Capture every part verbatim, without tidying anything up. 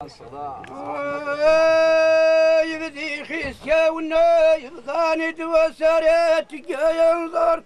يبدي خيسيا والنايب ضاني وسارات يا ينظر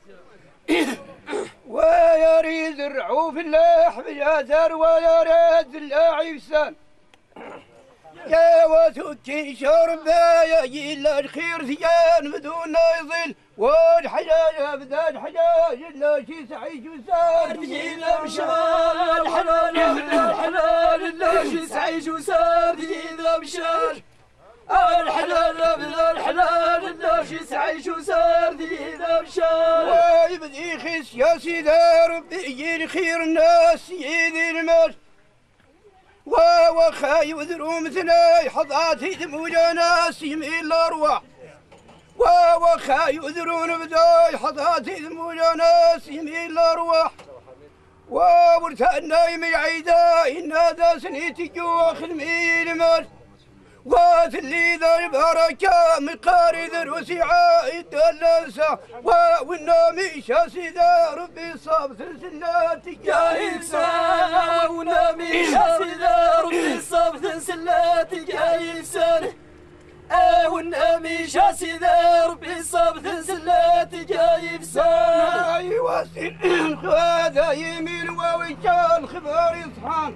ويريد الرعوف اللاح بجازر ويريد اللاعب سان يا وتوكي شربا يا جيل الخير ثيان بدون يظل والحجاج بدا الحجاج الا شي سعيد وسار جيل مشال الحلال الحلال الا شي سعيد وسار اذا مشال الحلال بلا الحلال الا شي سعيد وسار اذا مشال ويبدي خيس يا سيدي ربي يجي خير الناس سيدي المال وخاي وذرو مثناي حظاتي دموجا ناس يميل الارواح وخاي وذرون بداي حظاتي دموجا ناس يميل الارواح وورثنا يمي عيدا إن هذا سنيتي جوا خدمي المال وثلي ذا البركة مقاري ذروسي عايد اللنسة والنامي شاسي ذا ربي صاب سلسلاتي يا إنسان والنامي شاسي ذا ربي صاب سلسلاتي يا إنسان والنامي شاسي ذا ربي صاب سلسلاتي يا إنسان أي واسل هذا يمين ووجال خبار يصحان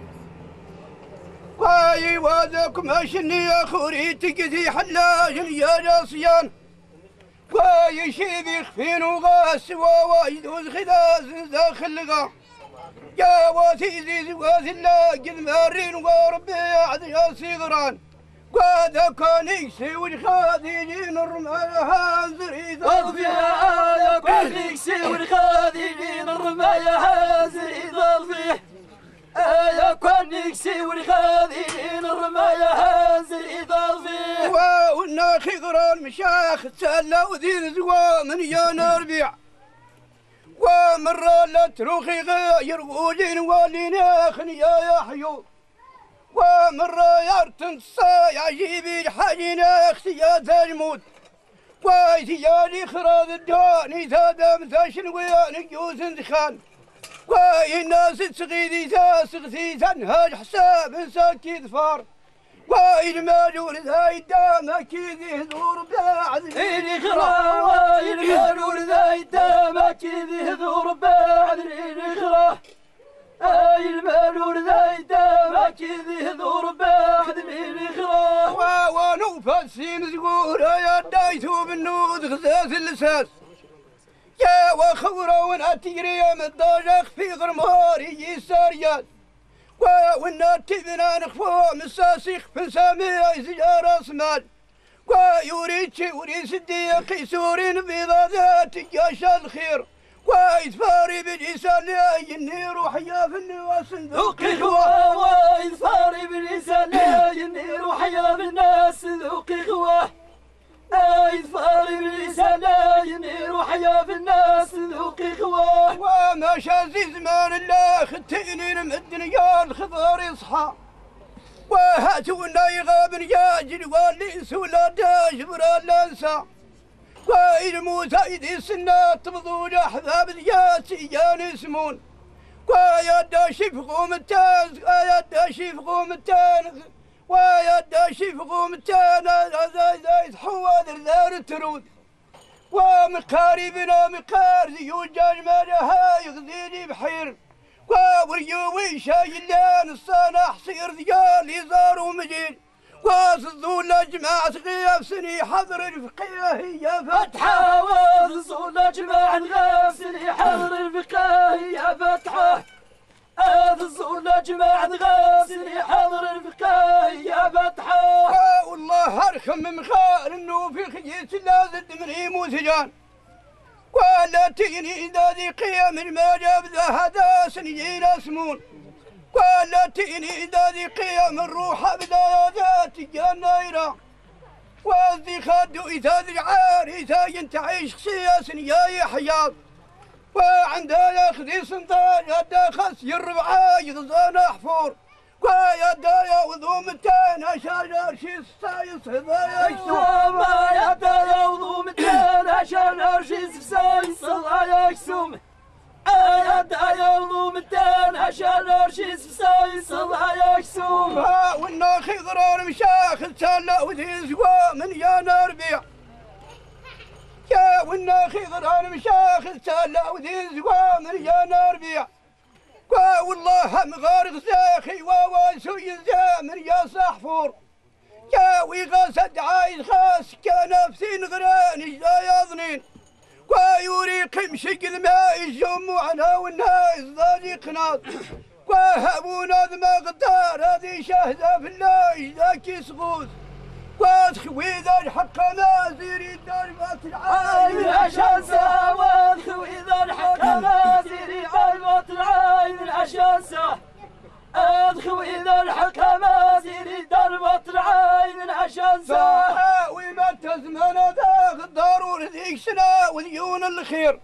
واي وذاكم اشني يا خوري تقدي حلاج يا جاصيان واي شيبي خفين وغاس ووايد وزخداز داخل غا يا واسيدي زواز الله قد مارين وربي يعد يا صغران وهذا كان يكسي والخادجين الرماية هازر إذا ضفيها يا كان يكسي والخادجين الرماية هازر إذا ضفيها يا كان يكسي والخاذين الرماية هازل إذا فيه وقلنا خضران مشاخ تسلى وذين زوا من يا ربيع ومرة لا تروخي غير وجين والينا خنيا يحيو ومرة يرتن صايع جيبي حاجينا اختيات الموت ويتيالي خراض الداني ثادم ثاشن ويان جوز دخان والناس تغيدي تاسغتي تنهج حساب ساكي ظفار والمالور ذا يدام اكيد يهذور بعد ليلي خرا والمالور ذا يدام اكيد يهذور بعد ليلي خرا المالور ذا يدام اكيد يهذور بعد ليلي خرا ونوفى السين زقورا يا دايتو بالنود غزاز اللساس يا وخورة ونأتيري من الضجخ في غرماري يساريات والناتي بنا نخفو مساسيخ في سامي زجار اسمال ويوريتشي وريس الديقي سورين بيضا ذاتي يا الخير ويثفاري بالإنسان لأي النير وحيا في الناس ذوقي خواه ويثفاري بالإنسان لأي النير وحيا في الناس ذوقي خواه يثفاري بالإنسان لأي النير وحيا في الناس ذوقي خواه وما شازي زمان الله ختيني من الدنيا الخضار يصحى وهاتونا يغاب ياجل واللي سولا داجبر الانسى ويلموت ايدي السنات تبضون احباب ذياتي يا نسمون ويا داشي في قوم التان ويا داشي في قوم التان ويا داشي في قوم التان زايد حوادر دار الترود ومقاري بنا مقار ذيو جاجمالها يغذيني بحير ووريوي شايلان الصانع صير ذيال يزار ومجيد وصدوا جماعة غياب سني حضر الفقيه هي فتحة وصدوا جماعة غياب سني حضر الفقيه هي فتحة وصدوا جماعة غياب سني حضر الفقيه هي فتحة والله ارخم من خال انه في خيس لا زد من هيمو ثجان ولا تيني إذا ذي قيم ما جاب ذا هذا سنين اسمون ولا تيني إذا ذي قيم الروح أبدا ذات النايرة وذي خادو إذا ذي عار إذا ينتعيش سياسا يا يحيى وعندها ياخذي سنطان يدا خس يربعا يغزان حفور ويدا يا وذوم التان شجر شي السايس هذا يكسوم يدا يا وذوم التان شجر شي السايس هذا يكسوم يا دايا ومدان عشان ارشيس بساي صلها يكسوم ها والناخي ضرار مشاخ تسلى وذي زوا من يا نربيع يا والناخي ضرار مشاخ تسلى وذي زوا من يا نربيع والله مغارق زاخي وواسو ينزا من يا صحفور يا ويغاسد عايز خاص كنفسي نغراني لا يظنين ويوريقم شكل ما يجمع على والناس ضادي قناط وهبونا ذما غدار هذه شهدة في الله ذاك يسغوث وادخوي ذا الحق نازري دربة العين عشان سا وادخوي ذا الحق نازري دربة العين عشان سا ادخوي ذا الحق نازري دربة العين عشان سا وما تزمن ذا الضرور ذيك سنة وديون الخير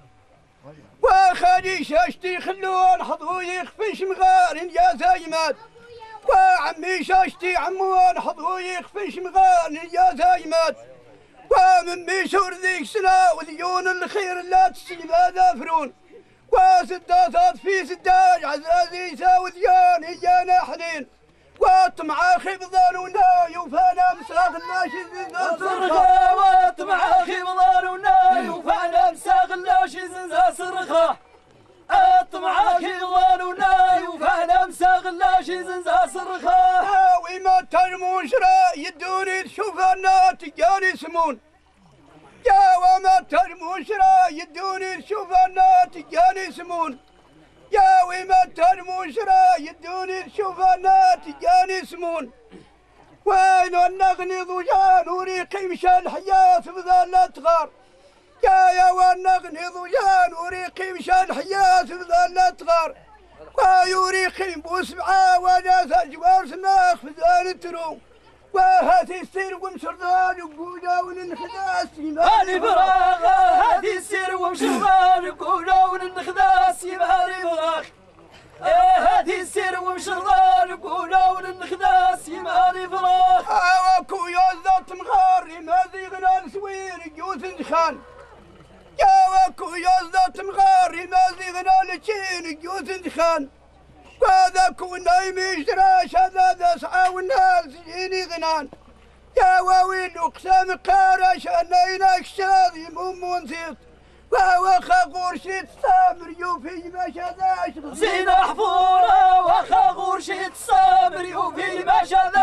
وخالي شاشتي خلوان حظو يخفش مغار يا زايمات وعمي شاشتي عموان حظو يخفش مغار يا زايمات ومن ميشور ذيك سنة وديون الخير لا تسيب هذا فرون وسداسات في سداج عزازي ساوديان يانا حنين وطمع خبضان وناي وفانا مساغ الناشي زنزا صرخة وطمع خبضان وناي وفانا مساغ الناشي زنزا صرخة اطمع خبضان وناي وفانا مساغ الناشي زنزا صرخة وما ترمون شرا يدوني تشوف النار تجاني سمون يا وما ترمون شرا يدوني تشوف النار تجاني سمون يا وما ترمون شرا يدوني تشوف النار تجاني سمون وين النغني ضجان وريقي مشى الحياة بذل تغار يا يا والنغني ضجان وريقي مشى الحياة بذل تغار ويوريقي بوسبعة وناس الجوار سماخ في ذال تروم وهاتي السير ومشردان وقولا وننخداس هاني فراغ هاتي السير ومشردان وقولا وننخداس يمهاري فراغ هاتي السير ومشردان وقولا وننخداس يمهاري فراغ وكو يوزات مغاري ما ذي غنى نسوير جوث نخان يا وكو يوزات مغاري ما ذي غنى لتشين جوث نخان وهذا كون نايم يشراش هذا ذا سعى والناس يجيني غنان يا واويل اقسام قارش انا يناك شاذي مو نسيت وهو خاغور شيت صابر يوفي ما شذاش زين حفوره وخاغور شيت صابر يوفي ما شذاش